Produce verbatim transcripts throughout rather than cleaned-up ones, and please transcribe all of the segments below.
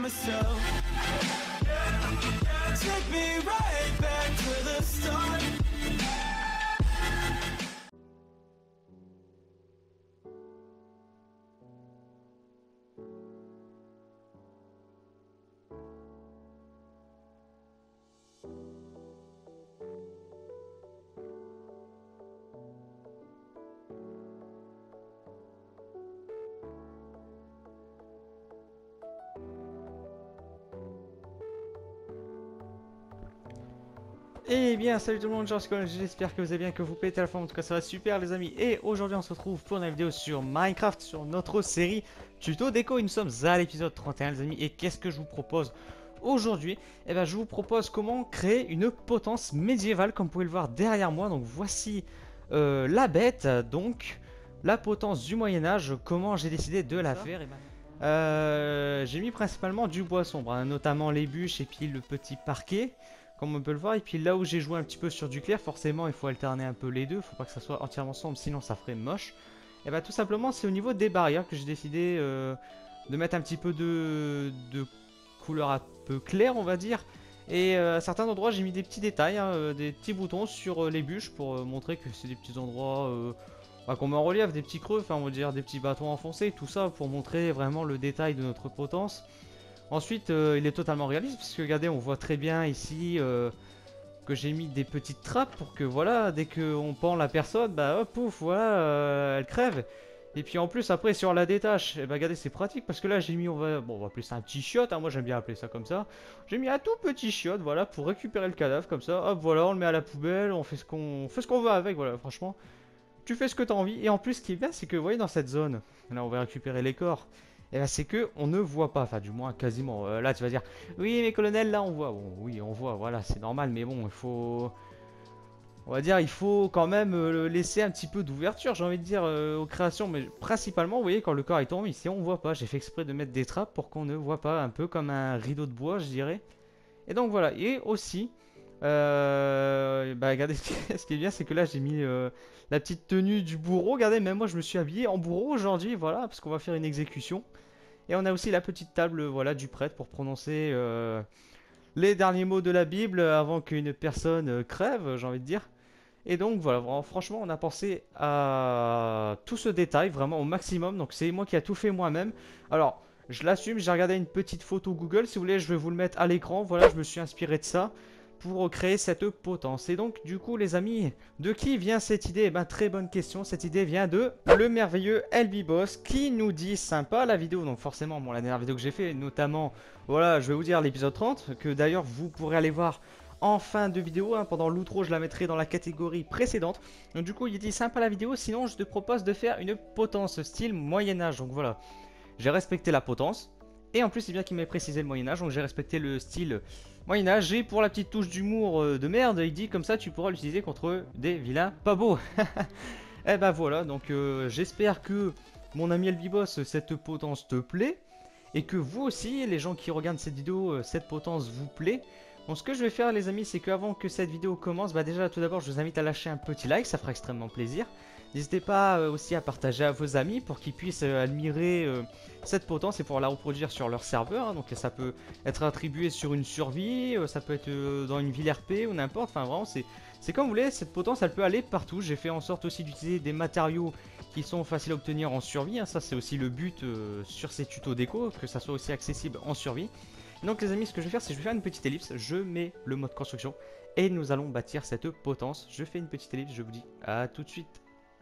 myself. Take me right back to the start. Eh bien salut tout le monde, j'espère que vous allez bien, que vous pétez à la forme, en tout cas ça va super les amis. Et aujourd'hui on se retrouve pour une vidéo sur Minecraft, sur notre série tuto déco. Et nous sommes à l'épisode trente et un les amis. Et qu'est-ce que je vous propose aujourd'hui? Eh bien je vous propose comment créer une potence médiévale, comme vous pouvez le voir derrière moi. Donc voici euh, la bête, donc la potence du Moyen-Âge, comment j'ai décidé de la faire. Et ben, euh, j'ai mis principalement du bois sombre, hein, notamment les bûches et puis le petit parquet, comme on peut le voir. Et puis là où j'ai joué un petit peu sur du clair, forcément il faut alterner un peu les deux, faut pas que ça soit entièrement sombre, sinon ça ferait moche. Et bah tout simplement c'est au niveau des barrières que j'ai décidé euh, de mettre un petit peu de, de couleur un peu claire, on va dire. Et euh, à certains endroits j'ai mis des petits détails, hein, euh, des petits boutons sur euh, les bûches pour euh, montrer que c'est des petits endroits euh, bah, qu'on met en relief, des petits creux, enfin on va dire des petits bâtons enfoncés, tout ça pour montrer vraiment le détail de notre potence. Ensuite, euh, il est totalement réaliste, parce que regardez, on voit très bien ici euh, que j'ai mis des petites trappes pour que voilà, dès qu'on pend la personne, bah hop, pouf, voilà, euh, elle crève. Et puis en plus, après, sur la détache, et bah regardez, c'est pratique, parce que là, j'ai mis, on va, bon, on va appeler ça un petit chiotte, hein, moi j'aime bien appeler ça comme ça. J'ai mis un tout petit chiotte, voilà, pour récupérer le cadavre, comme ça, hop, voilà, on le met à la poubelle, on fait ce qu'on fait ce qu'on veut avec, voilà, franchement. Tu fais ce que tu as envie. Et en plus, ce qui est bien, c'est que vous voyez dans cette zone, là on va récupérer les corps. Et là c'est que on ne voit pas, enfin du moins quasiment. Euh, là tu vas dire, oui mais colonel, là on voit. Bon, oui on voit, voilà, c'est normal, mais bon, il faut, on va dire, il faut quand même euh, laisser un petit peu d'ouverture, j'ai envie de dire, euh, aux créations. Mais principalement, vous voyez, quand le corps est tombé ici, on voit pas. J'ai fait exprès de mettre des trappes pour qu'on ne voit pas, un peu comme un rideau de bois, je dirais. Et donc voilà, et aussi, euh, bah regardez, ce qui est bien, c'est que là j'ai mis euh, la petite tenue du bourreau. Regardez, même moi je me suis habillé en bourreau aujourd'hui, voilà, parce qu'on va faire une exécution. Et on a aussi la petite table, voilà, du prêtre pour prononcer euh, les derniers mots de la Bible avant qu'une personne euh, crève, j'ai envie de dire. Et donc voilà, vraiment, franchement, on a pensé à tout ce détail vraiment au maximum. Donc c'est moi qui a tout fait moi-même. Alors, je l'assume, j'ai regardé une petite photo Google. Si vous voulez, je vais vous le mettre à l'écran. Voilà, je me suis inspiré de ça pour créer cette potence. Et donc, du coup, les amis, de qui vient cette idée? Eh ben, très bonne question. Cette idée vient de le merveilleux L B Boss qui nous dit sympa la vidéo. Donc forcément, bon, la dernière vidéo que j'ai fait, notamment, voilà, je vais vous dire l'épisode trente, que d'ailleurs, vous pourrez aller voir en fin de vidéo, hein. Pendant l'outro je la mettrai dans la catégorie précédente. Donc du coup il dit sympa la vidéo, sinon je te propose de faire une potence style Moyen-Âge. Donc voilà, j'ai respecté la potence. Et en plus c'est bien qu'il m'ait précisé le Moyen-Âge, donc j'ai respecté le style Moyen-Âge. Et pour la petite touche d'humour euh, de merde, il dit comme ça tu pourras l'utiliser contre des vilains pas beaux. Et ben voilà, donc euh, j'espère que mon ami Elbibos, cette potence te plaît. Et que vous aussi, les gens qui regardent cette vidéo, cette potence vous plaît. Bon, ce que je vais faire les amis, c'est qu'avant que cette vidéo commence, bah déjà tout d'abord je vous invite à lâcher un petit like, ça fera extrêmement plaisir. N'hésitez pas euh, aussi à partager à vos amis pour qu'ils puissent euh, admirer euh, cette potence et pouvoir la reproduire sur leur serveur, hein. Donc ça peut être attribué sur une survie, euh, ça peut être euh, dans une ville R P ou n'importe, enfin vraiment c'est c'est comme vous voulez, cette potence elle peut aller partout. J'ai fait en sorte aussi d'utiliser des matériaux qui sont faciles à obtenir en survie, hein. Ça c'est aussi le but euh, sur ces tutos déco, que ça soit aussi accessible en survie. Donc les amis, ce que je vais faire, c'est que je vais faire une petite ellipse, je mets le mode construction et nous allons bâtir cette potence. Je fais une petite ellipse, je vous dis à tout de suite.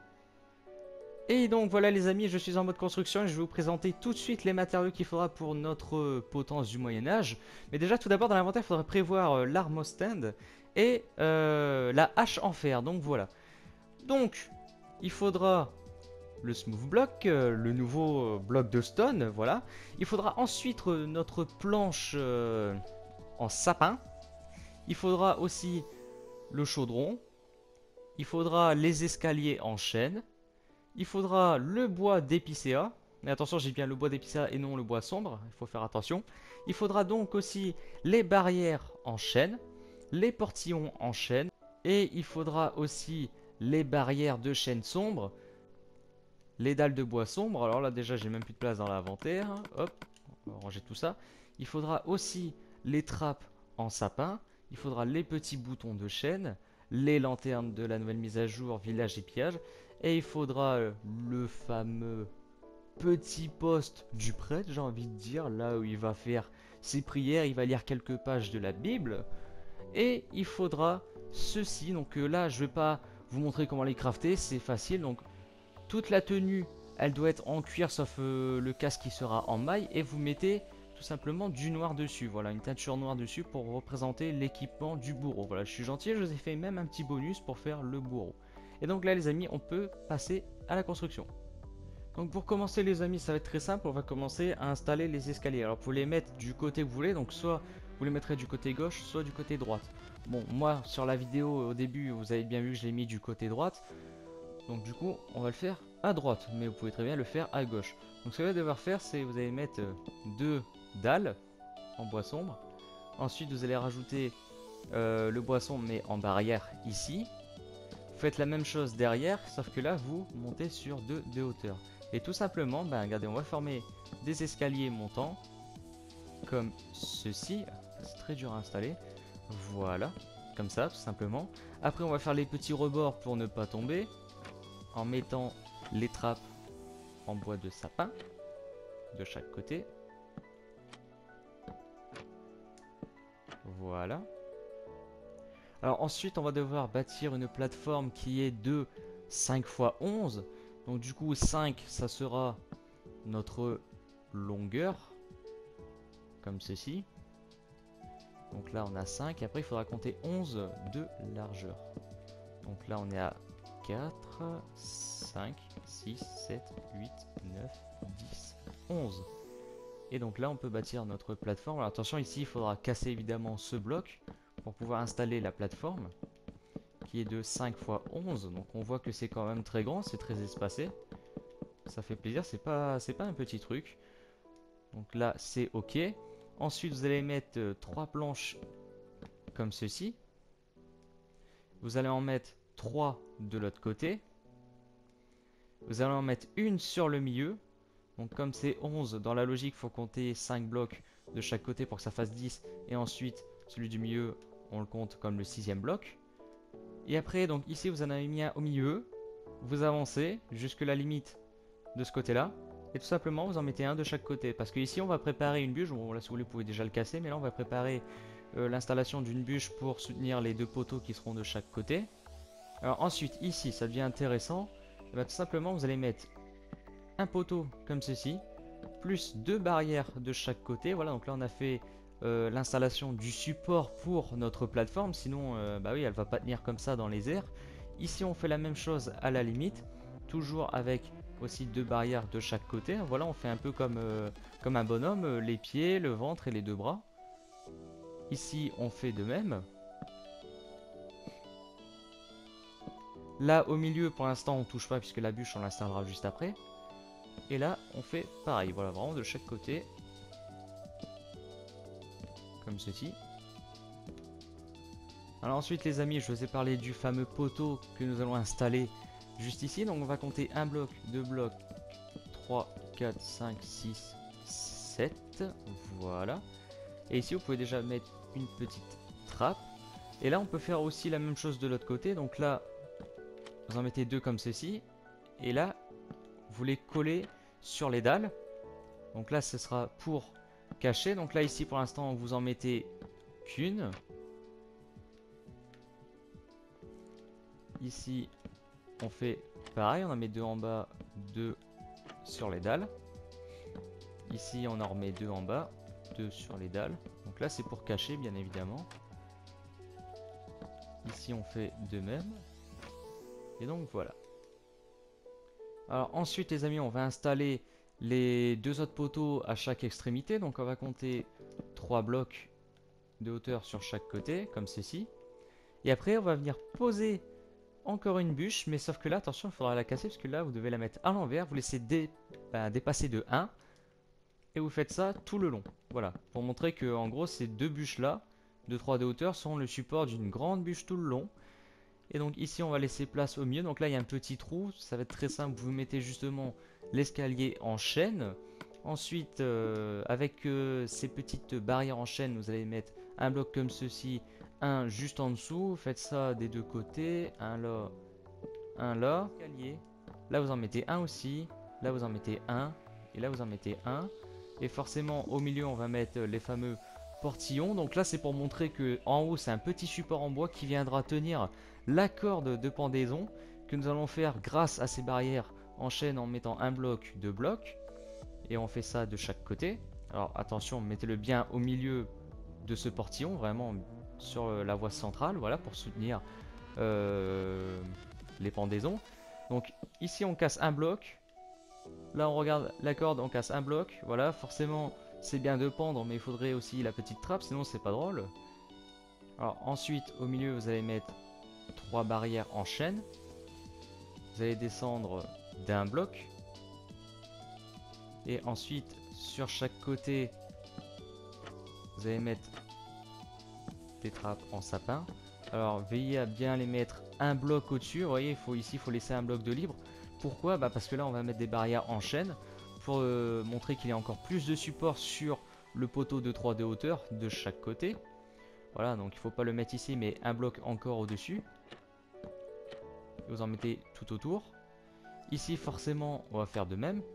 Et donc voilà les amis, je suis en mode construction et je vais vous présenter tout de suite les matériaux qu'il faudra pour notre potence du Moyen-Âge. Mais déjà tout d'abord dans l'inventaire, il faudra prévoir euh, l'arme au stand et euh, la hache en fer, donc voilà. Donc, il faudra le smooth block, euh, le nouveau euh, bloc de stone, voilà. Il faudra ensuite euh, notre planche euh, en sapin. Il faudra aussi le chaudron. Il faudra les escaliers en chêne. Il faudra le bois d'épicéa. Mais attention, j'ai bien le bois d'épicéa et non le bois sombre, il faut faire attention. Il faudra donc aussi les barrières en chêne, les portillons en chêne. Et il faudra aussi les barrières de chêne sombre, les dalles de bois sombre. Alors là déjà j'ai même plus de place dans l'inventaire. Hop, on va ranger tout ça. Il faudra aussi les trappes en sapin. Il faudra les petits boutons de chaîne, les lanternes de la nouvelle mise à jour, village et pillage. Et il faudra euh, le fameux petit poste du prêtre, j'ai envie de dire, là où il va faire ses prières, il va lire quelques pages de la Bible. Et il faudra ceci, donc euh, là je vais pas vous montrer comment les crafter, c'est facile. Donc toute la tenue, elle doit être en cuir sauf euh, le casque qui sera en maille. Et vous mettez tout simplement du noir dessus, voilà, une teinture noire dessus pour représenter l'équipement du bourreau. Voilà, je suis gentil, je vous ai fait même un petit bonus pour faire le bourreau. Et donc là les amis, on peut passer à la construction. Donc pour commencer les amis, ça va être très simple, on va commencer à installer les escaliers. Alors vous les mettre du côté que vous voulez, donc soit vous les mettrez du côté gauche, soit du côté droite. Bon, moi sur la vidéo au début, vous avez bien vu que je l'ai mis du côté droite. Donc du coup, on va le faire à droite, mais vous pouvez très bien le faire à gauche. Donc ce que vous allez devoir faire, c'est vous allez mettre deux dalles en bois sombre. Ensuite, vous allez rajouter euh, le bois sombre, mais en barrière ici. Vous faites la même chose derrière, sauf que là, vous montez sur deux de hauteur. Et tout simplement, ben, regardez, on va former des escaliers montants, comme ceci. C'est très dur à installer. Voilà, comme ça, tout simplement. Après, on va faire les petits rebords pour ne pas tomber, en mettant les trappes en bois de sapin, de chaque côté. Voilà. Alors ensuite, on va devoir bâtir une plateforme qui est de cinq fois onze. Donc du coup cinq ça sera notre longueur, comme ceci. Donc là on a cinq, et après il faudra compter onze de largeur. Donc là on est à quatre, cinq, six, sept, huit, neuf, dix, onze. Et donc là on peut bâtir notre plateforme. Alors attention, ici il faudra casser évidemment ce bloc pour pouvoir installer la plateforme, qui est de cinq fois onze. Donc on voit que c'est quand même très grand, c'est très espacé. Ça fait plaisir, c'est pas, c'est pas un petit truc. Donc là c'est ok. Ensuite vous allez mettre euh, trois planches comme ceci. Vous allez en mettre trois de l'autre côté. Vous allez en mettre une sur le milieu. Donc comme c'est onze, dans la logique il faut compter cinq blocs de chaque côté pour que ça fasse dix. Et ensuite celui du milieu on le compte comme le sixième bloc. Et après donc ici vous en avez mis un au milieu. Vous avancez jusque la limite de ce côté là. Et tout simplement vous en mettez un de chaque côté. Parce que ici on va préparer une bûche. Bon là si vous voulez vous pouvez déjà le casser. Mais là on va préparer euh, l'installation d'une bûche pour soutenir les deux poteaux qui seront de chaque côté. Alors ensuite ici ça devient intéressant. Et bien, tout simplement vous allez mettre un poteau comme ceci, plus deux barrières de chaque côté. Voilà, donc là on a fait euh, l'installation du support pour notre plateforme, sinon euh, bah oui elle va pas tenir comme ça dans les airs. Ici on fait la même chose à la limite, toujours avec aussi deux barrières de chaque côté. Voilà, on fait un peu comme, euh, comme un bonhomme, euh, les pieds, le ventre et les deux bras. Ici on fait de même. Là au milieu pour l'instant on touche pas puisque la bûche on l'installera juste après. Et là on fait pareil, voilà, vraiment de chaque côté. Comme ceci. Alors ensuite les amis, je vous ai parlé du fameux poteau que nous allons installer juste ici. Donc on va compter un bloc, deux blocs, trois, quatre, cinq, six, sept. Voilà. Et ici vous pouvez déjà mettre une petite trappe. Et là on peut faire aussi la même chose de l'autre côté. Donc là vous en mettez deux comme ceci. Et là vous les collez sur les dalles. Donc là ce sera pour cacher. Donc là ici pour l'instant vous en mettez qu'une. Ici on fait pareil, on en met deux en bas, deux sur les dalles. Ici on en remet deux en bas, deux sur les dalles. Donc là c'est pour cacher bien évidemment. Ici on fait de même. Et donc voilà. Alors ensuite les amis, on va installer les deux autres poteaux à chaque extrémité. Donc on va compter trois blocs de hauteur sur chaque côté, comme ceci. Et après on va venir poser encore une bûche, mais sauf que là, attention, il faudra la casser, parce que là, vous devez la mettre à l'envers. Vous laissez dé bah, dépasser de un. Et vous faites ça tout le long. Voilà, pour montrer que en gros, ces deux bûches-là, de trois de hauteur, sont le support d'une grande bûche tout le long. Et donc ici, on va laisser place au milieu. Donc là, il y a un petit trou. Ça va être très simple. Vous mettez justement l'escalier en chaîne. Ensuite, euh, avec euh, ces petites barrières en chaîne, vous allez mettre un bloc comme ceci, un juste en dessous. Faites ça des deux côtés, un là, un là. Là, vous en mettez un aussi. Là, vous en mettez un. Et là, vous en mettez un. Et forcément, au milieu, on va mettre les fameux portillons. Donc là, c'est pour montrer que en haut, c'est un petit support en bois qui viendra tenir la corde de pendaison que nous allons faire grâce à ces barrières en chaîne en mettant un bloc, deux blocs. Et on fait ça de chaque côté. Alors attention, mettez-le bien au milieu de ce portillon, vraiment sur la voie centrale, voilà, pour soutenir euh, les pendaisons. Donc ici on casse un bloc. Là on regarde la corde, on casse un bloc. Voilà, forcément c'est bien de pendre, mais il faudrait aussi la petite trappe, sinon c'est pas drôle. Alors ensuite au milieu vous allez mettre trois barrières en chaîne. Vous allez descendre d'un bloc. Et ensuite, sur chaque côté, vous allez mettre des trappes en sapin. Alors, veillez à bien les mettre un bloc au-dessus. Vous voyez, il faut, ici, il faut laisser un bloc de libre. Pourquoi? Bah parce que là, on va mettre des barrières en chaîne pour euh, montrer qu'il y a encore plus de support sur le poteau de trois de hauteur de chaque côté. Voilà, donc il ne faut pas le mettre ici, mais un bloc encore au-dessus. Vous en mettez tout autour. Ici, forcément, on va faire de même.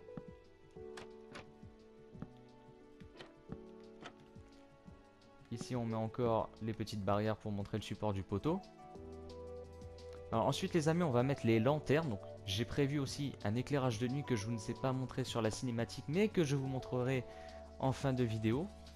Ici on met encore les petites barrières pour montrer le support du poteau. Alors ensuite les amis, on va mettre les lanternes. Donc j'ai prévu aussi un éclairage de nuit que je vous ne sais pas montrer sur la cinématique, mais que je vous montrerai en fin de vidéo.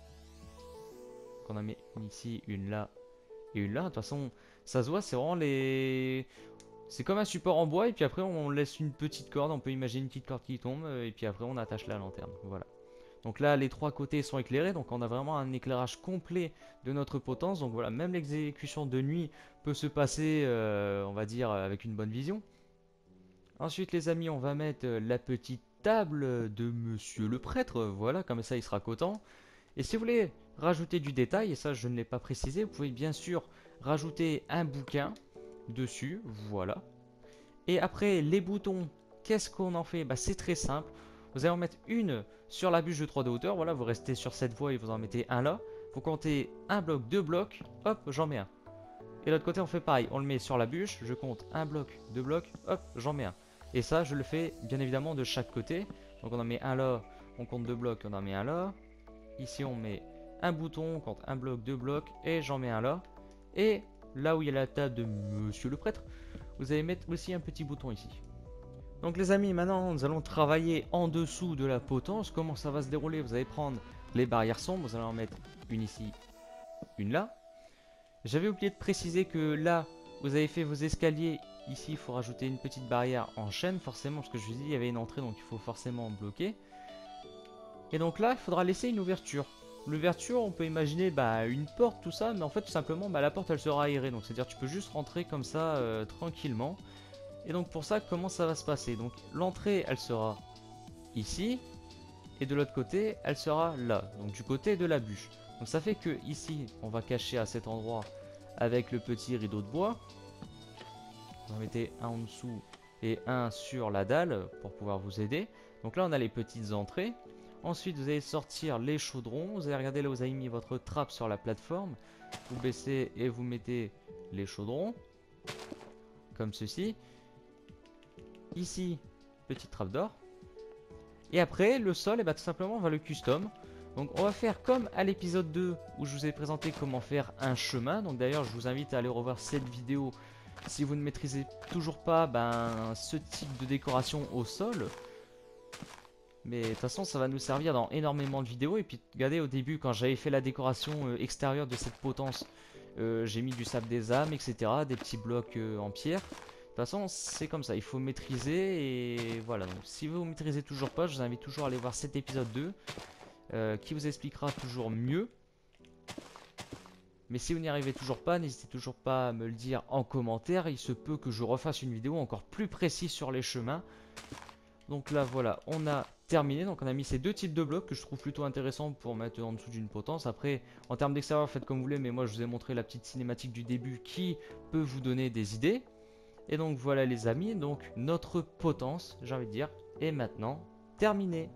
Donc on a mis ici une là et une là. De toute façon ça se voit, c'est vraiment les... C'est comme un support en bois et puis après on laisse une petite corde. On peut imaginer une petite corde qui tombe et puis après on attache la lanterne. Voilà. Donc là, les trois côtés sont éclairés, donc on a vraiment un éclairage complet de notre potence. Donc voilà, même l'exécution de nuit peut se passer, euh, on va dire, avec une bonne vision. Ensuite, les amis, on va mettre la petite table de Monsieur le Prêtre. Voilà, comme ça, il sera content. Et si vous voulez rajouter du détail, et ça, je ne l'ai pas précisé, vous pouvez bien sûr rajouter un bouquin dessus. Voilà. Et après, les boutons, qu'est-ce qu'on en fait? Bah, c'est très simple. Vous allez en mettre une sur la bûche de trois de hauteur. Voilà, vous restez sur cette voie et vous en mettez un là. Vous comptez un bloc, deux blocs. Hop, j'en mets un. Et l'autre côté, on fait pareil. On le met sur la bûche. Je compte un bloc, deux blocs. Hop, j'en mets un. Et ça, je le fais bien évidemment de chaque côté. Donc on en met un là. On compte deux blocs. On en met un là. Ici, on met un bouton. On compte un bloc, deux blocs. Et j'en mets un là. Et là où il y a la table de Monsieur le Prêtre, vous allez mettre aussi un petit bouton ici. Donc les amis, maintenant nous allons travailler en dessous de la potence. Comment ça va se dérouler? Vous allez prendre les barrières sombres, vous allez en mettre une ici, une là. J'avais oublié de préciser que là, vous avez fait vos escaliers. Ici, il faut rajouter une petite barrière en chaîne, forcément, parce que je vous ai dit, il y avait une entrée, donc il faut forcément bloquer. Et donc là, il faudra laisser une ouverture. L'ouverture, on peut imaginer bah, une porte, tout ça, mais en fait, tout simplement, bah, la porte, elle sera aérée. Donc c'est-à-dire tu peux juste rentrer comme ça, euh, tranquillement. Et donc pour ça, comment ça va se passer? Donc l'entrée, elle sera ici. Et de l'autre côté, elle sera là. Donc du côté de la bûche. Donc ça fait que ici, on va cacher à cet endroit avec le petit rideau de bois. Vous en mettez un en dessous et un sur la dalle pour pouvoir vous aider. Donc là, on a les petites entrées. Ensuite, vous allez sortir les chaudrons. Vous allez regarder là où vous avez mis votre trappe sur la plateforme. Vous baissez et vous mettez les chaudrons. Comme ceci. Ici, petite trappe d'or. Et après, le sol, et bah, tout simplement, on va le custom. Donc, on va faire comme à l'épisode deux où je vous ai présenté comment faire un chemin. Donc, d'ailleurs, je vous invite à aller revoir cette vidéo si vous ne maîtrisez toujours pas ben, ce type de décoration au sol. Mais de toute façon, ça va nous servir dans énormément de vidéos. Et puis, regardez, au début, quand j'avais fait la décoration euh, extérieure de cette potence, euh, j'ai mis du sable des âmes, et cetera. Des petits blocs euh, en pierre. De toute façon, c'est comme ça, il faut maîtriser et voilà. Donc, si vous ne maîtrisez toujours pas, je vous invite toujours à aller voir cet épisode deux euh, qui vous expliquera toujours mieux. Mais si vous n'y arrivez toujours pas, n'hésitez toujours pas à me le dire en commentaire. Il se peut que je refasse une vidéo encore plus précise sur les chemins. Donc là, voilà, on a terminé. Donc on a mis ces deux types de blocs que je trouve plutôt intéressants pour mettre en dessous d'une potence. Après, en termes d'extérieur, faites comme vous voulez. Mais moi, je vous ai montré la petite cinématique du début qui peut vous donner des idées. Et donc voilà les amis, donc notre potence, j'ai envie de dire, est maintenant terminée.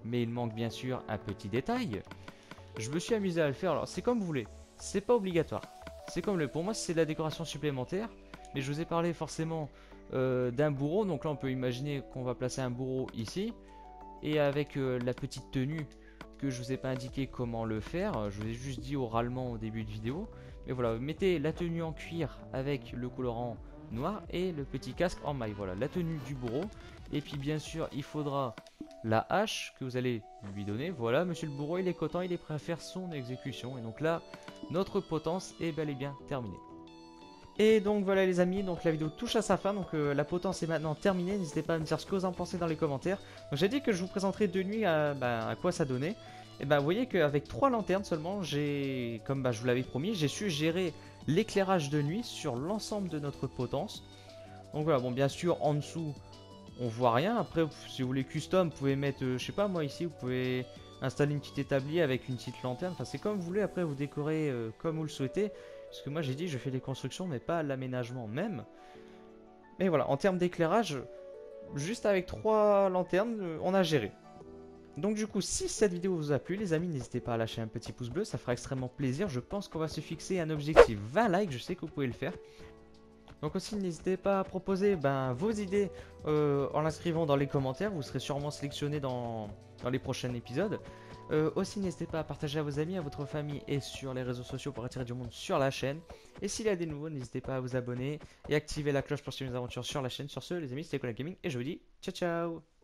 mais il manque bien sûr un petit détail. Je me suis amusé à le faire, alors c'est comme vous voulez, c'est pas obligatoire. C'est comme le, pour moi c'est de la décoration supplémentaire, mais je vous ai parlé forcément euh, d'un bourreau, donc là on peut imaginer qu'on va placer un bourreau ici, et avec euh, la petite tenue que je vous ai pas indiqué comment le faire, je vous ai juste dit oralement au début de vidéo, mais voilà, mettez la tenue en cuir avec le colorant noir et le petit casque en maille, voilà la tenue du bourreau, et puis bien sûr il faudra la hache que vous allez lui donner. Voilà, monsieur le bourreau, il est content, il est prêt à faire son exécution. Et donc là, notre potence est bel et bien terminée. Et donc voilà les amis, donc la vidéo touche à sa fin, donc euh, la potence est maintenant terminée. N'hésitez pas à me dire ce que vous en pensez dans les commentaires. Donc j'ai dit que je vous présenterai de nuit à, bah, à quoi ça donnait. Et bah vous voyez qu'avec trois lanternes seulement, j'ai, comme bah, je vous l'avais promis, j'ai su gérer l'éclairage de nuit sur l'ensemble de notre potence. Donc voilà, bon bien sûr en dessous on voit rien. Après si vous voulez custom, vous pouvez mettre, euh, je sais pas moi ici, vous pouvez installer une petite établie avec une petite lanterne. Enfin c'est comme vous voulez, après vous décorez euh, comme vous le souhaitez. Parce que moi j'ai dit je fais les constructions mais pas l'aménagement même. Mais voilà, en termes d'éclairage, juste avec trois lanternes, euh, on a géré. Donc du coup, si cette vidéo vous a plu, les amis, n'hésitez pas à lâcher un petit pouce bleu, ça fera extrêmement plaisir. Je pense qu'on va se fixer un objectif vingt likes, je sais que vous pouvez le faire. Donc aussi, n'hésitez pas à proposer ben, vos idées euh, en l'inscrivant dans les commentaires, vous serez sûrement sélectionné dans, dans les prochains épisodes. Euh, aussi, n'hésitez pas à partager à vos amis, à votre famille et sur les réseaux sociaux pour attirer du monde sur la chaîne. Et s'il y a des nouveaux, n'hésitez pas à vous abonner et activer la cloche pour suivre mes aventures sur la chaîne. Sur ce, les amis, c'était Cola Gaming et je vous dis ciao ciao.